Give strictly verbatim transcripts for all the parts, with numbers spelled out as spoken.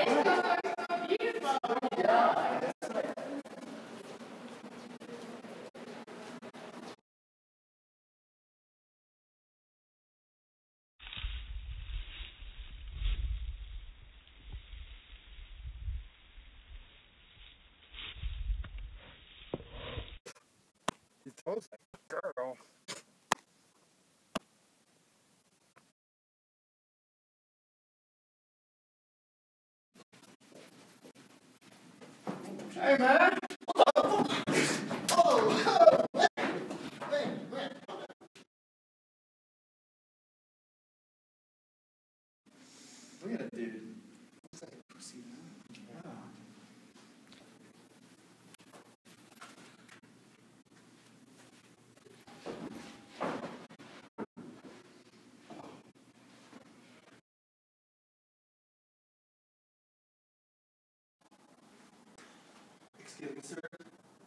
Your toes like a girl. Hey, man. Oh, wait, wait, wait. Look at that dude. Looks like a pussy, man. Yeah. Excuse me, sir.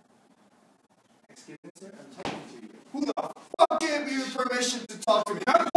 Excuse me, sir. I'm talking to you. Who the fuck gave you permission to talk to me? Huh?